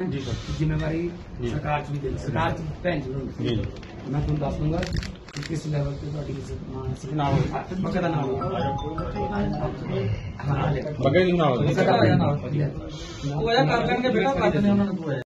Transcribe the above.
जी sir जिम्मेवारी सरकार च भी देनी सरकार च भैन जी जी मैं तुम दस दूंगा कि किस लेवल पे नाम बगैर नाम बगैर नाम कर लेंगे बेटा कर देने उन्होंने